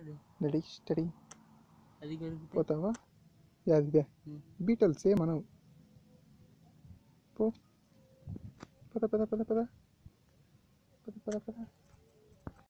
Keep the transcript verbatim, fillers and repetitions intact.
Ready steady అది పెరుగుతాయి. పోతావా? యాదిదే బీటల్సే మనం పో పద పద పద పద పద పద పద